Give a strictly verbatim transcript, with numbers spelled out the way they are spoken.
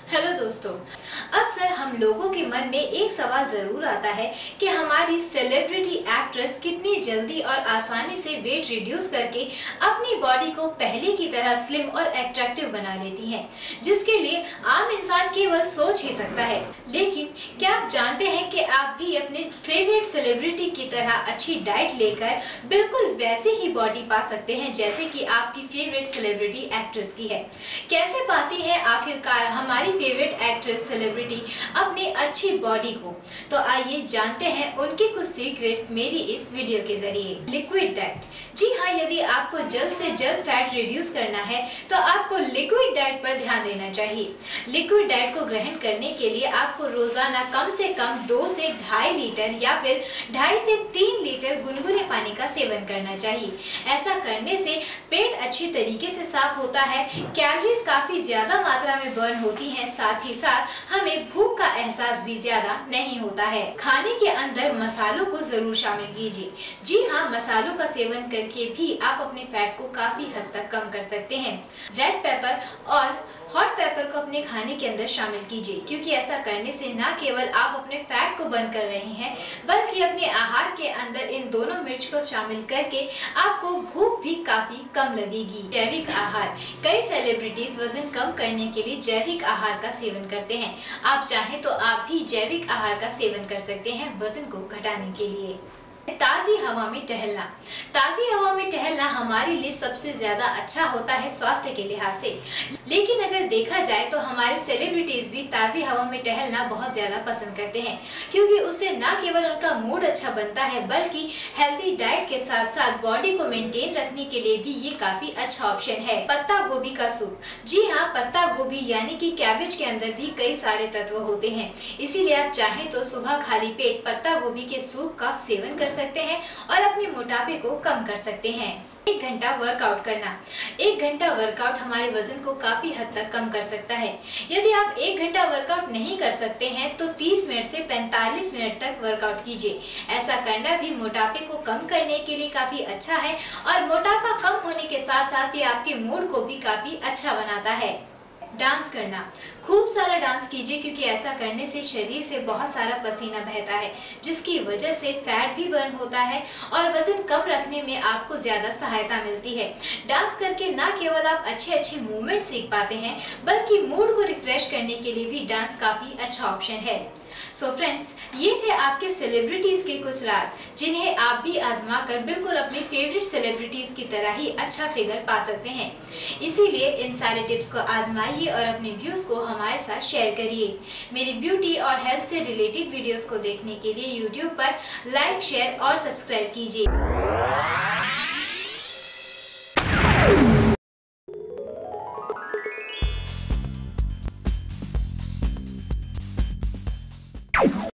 Hello दोस्तों, अक्सर हम लोगों के मन में एक सवाल जरूर आता है कि हमारी सेलिब्रिटी एक्ट्रेस कितनी जल्दी और आसानी से वेट रिड्यूस करके अपनी बॉडी को पहले की तरह स्लिम और अट्रैक्टिव बना लेती हैं, जिसके लिए आम इंसान केवल सोच ही सकता है। लेकिन क्या आप जानते हैं कि आप भी अपने फेवरेट सेलिब्रिटी की तरह अच्छी डाइट लेकर बिल्कुल वैसे ही बॉडी पा सकते हैं जैसे कि आपकी फेवरेट सेलिब्रिटी एक्ट्रेस की है। कैसे पाती है आखिरकार हमारी फेवरेट एक्ट्रेस सेलिब्रिटी अपनी अच्छी बॉडी को? तो आइए जानते हैं उनके कुछ सीक्रेट्स मेरी इस वीडियो के जरिए। Liquid diet. जी हाँ, यदि आपको जल्द से जल्द फैट रिड्यूस करना है तो आपको लिक्विड डाइट पर ध्यान देना चाहिए। लिक्विड डाइट को ग्रहण करने के लिए आपको रोजाना कम से कम दो से ढाई लीटर या फिर ढाई से तीन लीटर गुनगुने पानी का सेवन करना चाहिए। ऐसा करने से पेट अच्छी तरीके से साफ होता है, कैलोरीज काफी ज्यादा मात्रा में बर्न होती हैं, साथ ही साथ हमें भूख का एहसास भी ज्यादा नहीं होता है। खाने के अंदर मसालों को जरूर शामिल कीजिए। जी हाँ, मसालों का सेवन करके भी आप अपने फैट को काफी हद तक कम कर सकते हैं। रेड पेपर और हॉट पेपर को अपने खाने के अंदर शामिल कीजिए, क्योंकि ऐसा करने से न केवल आप अपने फैट को बर्न कर रहे हैं बल्कि अपने आहार के अंदर इन दोनों मिर्च को शामिल करके आपको भूख भी काफी कम लगेगी। जैविक आहार। कई सेलिब्रिटीज वजन कम करने के लिए जैविक आहार का सेवन करते हैं। आप चाहें तो आप भी जैविक आहार का सेवन कर सकते हैं वजन को घटाने के लिए। ताजी हवा में टहलना। ताजी हवा में टहलना हमारे लिए सबसे ज्यादा अच्छा होता है स्वास्थ्य के लिहाज से, लेकिन अगर देखा जाए तो हमारे सेलिब्रिटीज भी ताजी हवा में टहलना बहुत ज्यादा पसंद करते हैं, क्योंकि उससे न केवल उनका मूड अच्छा बनता है बल्कि हेल्दी डाइट के साथ साथ बॉडी को मेंटेन रखने के लिए भी ये काफी अच्छा ऑप्शन है। पत्ता गोभी का सूप। जी हाँ, पत्ता गोभी यानी कि कैबेज के अंदर भी कई सारे तत्व होते हैं, इसीलिए आप चाहें तो सुबह खाली पेट पत्ता गोभी के सूप का सेवन कर सकते हैं और अपने मोटापे को कम कर सकते हैं। एक घंटा वर्कआउट करना। एक घंटा वर्कआउट हमारे वजन को काफी हद तक कम कर सकता है। यदि आप एक घंटा वर्कआउट नहीं कर सकते हैं तो तीस मिनट से पैंतालीस मिनट तक वर्कआउट कीजिए। ऐसा करना भी मोटापे को कम करने के लिए काफी अच्छा है और मोटापा कम होने के साथ साथ ये आपके मूड को भी काफी अच्छा बनाता है। डांस करना। खूब सारा डांस कीजिए, क्योंकि ऐसा करने से शरीर से बहुत सारा पसीना बहता है, जिसकी वजह से फैट भी बर्न होता है और वजन कम रखने में आपको ज्यादा सहायता मिलती है। डांस करके न केवल आप अच्छे अच्छे मूवमेंट सीख पाते हैं बल्कि मूड को रिफ्रेश करने के लिए भी डांस काफी अच्छा ऑप्शन है। सो so फ्रेंड्स, ये थे आपके सेलिब्रिटीज के कुछ राज जिन्हें आप भी आजमा कर बिल्कुल अपनी फेवरेट सेलिब्रिटीज की तरह ही अच्छा फिगर पा सकते हैं। इसीलिए इन सारे टिप्स को आजमाइए और अपने व्यूज को हमारे साथ शेयर करिए। मेरी ब्यूटी और हेल्थ से रिलेटेड वीडियोस को देखने के लिए यूट्यूब पर लाइक, शेयर और सब्सक्राइब कीजिए।